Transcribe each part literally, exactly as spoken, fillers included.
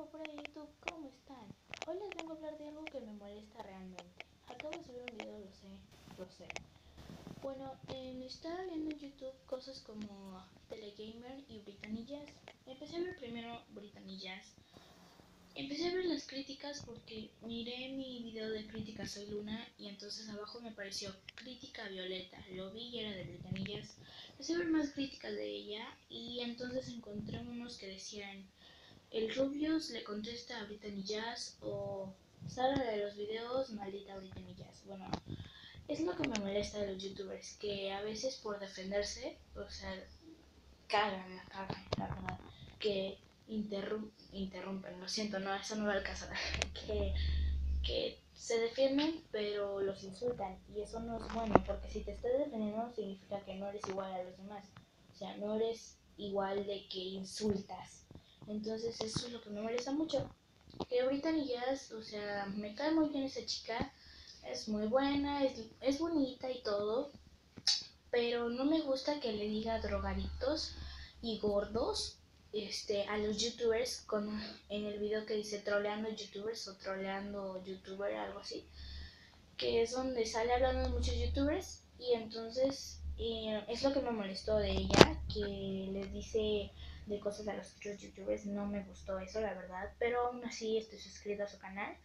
Hello por ahí YouTube, ¿cómo están? Hoy les vengo a hablar de algo que me molesta realmente. Acabo de subir un video, lo sé, lo sé. Bueno, eh, me estaba viendo en YouTube cosas como Telegamer y Brittany Jazz. Empecé a ver primero Brittany Jazz. Empecé a ver las críticas porque miré mi video de crítica Soy Luna y entonces abajo me apareció crítica Violeta. Lo vi y era de Brittany Jazz. Empecé a ver más críticas de ella y entonces encontré unos que decían: el Rubius le contesta a Brittany Jazz, o Sara de los videos, maldita Brittany Jazz. Bueno, es lo que me molesta de los youtubers, que a veces por defenderse, o sea, cagan, la cagan, la verdad, que interrum interrumpen, lo siento, no, eso no va al caso, que, que se defienden pero los insultan, y eso no es bueno, porque si te estás defendiendo significa que no eres igual a los demás, o sea, no eres igual de que insultas. Entonces eso es lo que me molesta mucho. Que Brittany Jazz, o sea, me cae muy bien esa chica. Es muy buena, es, es bonita y todo. Pero no me gusta que le diga drogadictos y gordos este, a los youtubers con, en el video que dice troleando youtubers o troleando youtuber, algo así. Que es donde sale hablando de muchos youtubers y entonces eh, es lo que me molestó de ella, que les dice de cosas a los otros youtubers. No me gustó eso, la verdad, pero aún así estoy suscrita a su canal.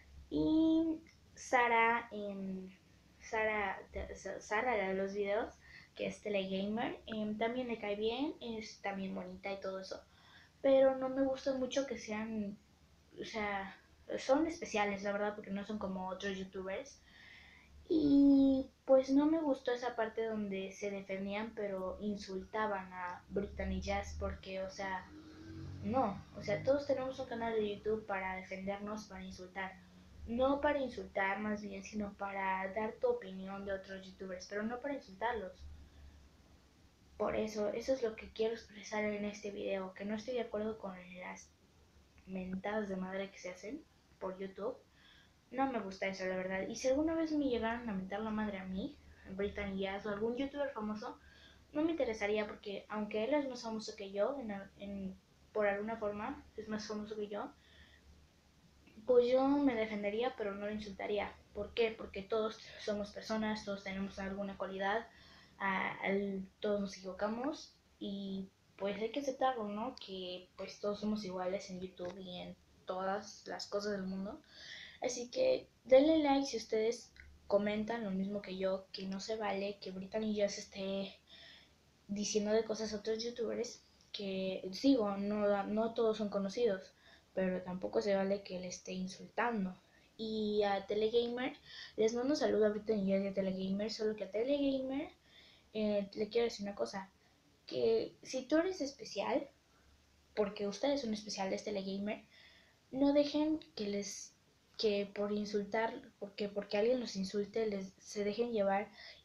Y Sara, eh, Sara, Sara de los videos, que es Telegamer, eh, también le cae bien, es también bonita y todo eso, pero no me gusta mucho que sean, o sea, son especiales, la verdad, porque no son como otros youtubers. Y pues no me gustó esa parte donde se defendían pero insultaban a Brittany Jazz, porque, o sea, no, o sea, todos tenemos un canal de YouTube para defendernos, para insultar. No para insultar más bien, sino para dar tu opinión de otros youtubers, pero no para insultarlos. Por eso, eso es lo que quiero expresar en este video, que no estoy de acuerdo con las mentadas de madre que se hacen por YouTube. No me gusta eso, la verdad. Y si alguna vez me llegaran a mentar la madre a mí, Brittany Jazz o algún youtuber famoso, no me interesaría, porque aunque él es más famoso que yo, en, en, por alguna forma es más famoso que yo, pues yo me defendería, pero no lo insultaría. ¿Por qué? Porque todos somos personas, todos tenemos alguna cualidad, a, a, todos nos equivocamos y pues hay que aceptarlo, ¿no? Que pues todos somos iguales en YouTube y en todas las cosas del mundo. Así que denle like si ustedes comentan lo mismo que yo, que no se vale que Brittany Jazz esté diciendo de cosas a otros youtubers, que digo, no, no todos son conocidos, pero tampoco se vale que le esté insultando. Y a Telegamer, les mando un saludo a Brittany Jazz y a Telegamer, solo que a Telegamer eh, le quiero decir una cosa, que si tú eres especial, porque ustedes son especiales, Telegamer, no dejen que les que por insultar, porque porque alguien los insulte, les se dejen llevar